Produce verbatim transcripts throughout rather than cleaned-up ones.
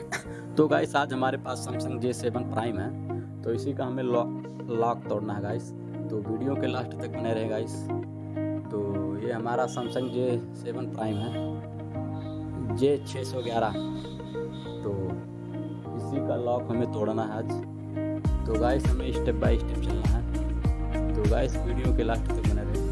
तो गाइस आज हमारे पास सैमसंग जे सेवन प्राइम है, तो इसी का हमें लॉक तोड़ना है गाइस। तो वीडियो के लास्ट तक बने रहे गाइस। तो ये हमारा सैमसंग जे सेवन प्राइम है, जे छः सौ ग्यारह। तो इसी का लॉक हमें तोड़ना है आज। तो गाइस हमें स्टेप बाय स्टेप चलना है। तो गाइस वीडियो के लास्ट तक बने रहे।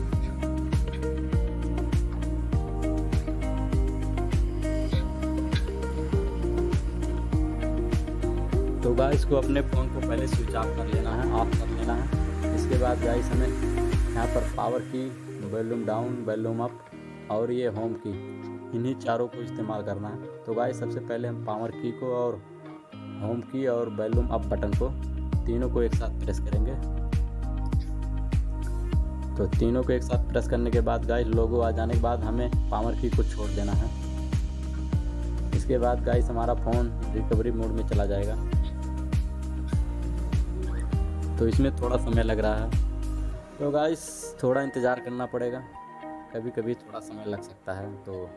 तो गाइस को अपने फ़ोन को पहले स्विच ऑफ कर लेना है, ऑफ कर लेना है। इसके बाद गाइस हमें यहाँ पर पावर की, वॉल्यूम डाउन, वॉल्यूम अप और ये होम की, इन्हीं चारों को इस्तेमाल करना है। तो गाइस सबसे पहले हम पावर की को और होम की और वॉल्यूम अप बटन को, तीनों को एक साथ प्रेस करेंगे। तो तीनों को एक साथ प्रेस करने के बाद गाइस लोगो आ जाने के बाद हमें पावर की को छोड़ देना है। इसके बाद गाइस हमारा फ़ोन रिकवरी मोड में चला जाएगा। तो इसमें थोड़ा समय लग रहा है, तो गाइस थोड़ा इंतज़ार करना पड़ेगा, कभी कभी थोड़ा समय लग सकता है। तो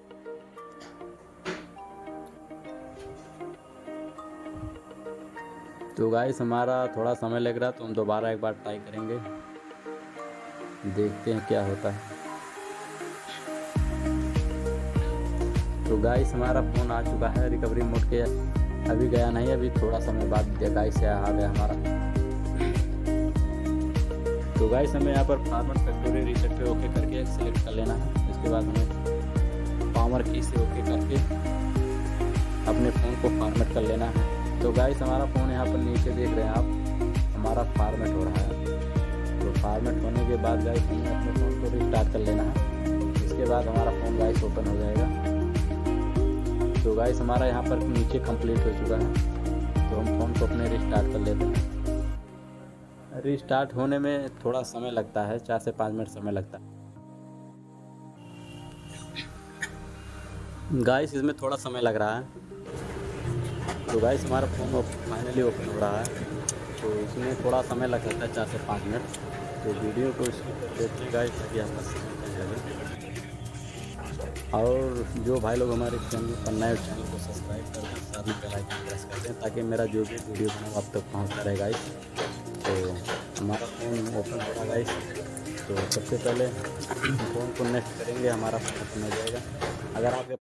तो गाइस हमारा थोड़ा समय लग रहा है, तो हम दोबारा एक बार ट्राई करेंगे, देखते हैं क्या होता है। तो गाइस हमारा फ़ोन आ चुका है रिकवरी मोड के, अभी गया नहीं, अभी थोड़ा समय बाद गाइस से आ गया हमारा। तो गाइस हमें यहाँ पर फार्मर फैक्ट्री रीसेट पे ओके करके सिलेक्ट कर लेना है। इसके बाद हमें पावर की से ओके करके अपने फ़ोन को फॉर्मेट कर लेना है। तो गाइस हमारा फ़ोन यहाँ पर नीचे देख रहे हैं आप, हमारा फॉर्मेट हो रहा है। तो फॉर्मेट होने के बाद गाइस हमें अपने फ़ोन को रिस्टार्ट कर लेना है। इसके बाद हमारा फ़ोन गाइस ओपन हो जाएगा। तो गाइस हमारा यहाँ पर नीचे कंप्लीट हो चुका है। तो हम फ़ोन को अपने रिस्टार्ट कर लेते हैं। रिस्टार्ट होने में थोड़ा समय लगता है, चार से पाँच मिनट समय लगता है गाइस, इसमें थोड़ा समय लग रहा है। तो गाइस हमारा फ़ोन फाइनली ओपन हो रहा है। तो इसमें थोड़ा समय लग सकता है, चार से पाँच मिनट। तो वीडियो को देखिए गाइस, ताकि आपका समय लगे। और जो भाई लोग हमारे चैनल पर नए, चैनल को सब्सक्राइब कर दें, साथ में बेल आइकन प्रेस कर दें, ताकि मेरा जो भी वीडियो बनाऊँ आप तक पहुँचता रहे गाइस। तो हमारा फ़ोन ओपन होगा गाइस। तो सबसे पहले फ़ोन को नेक्स्ट करेंगे, हमारा फ़ोन ओपन हो जाएगा। अगर आप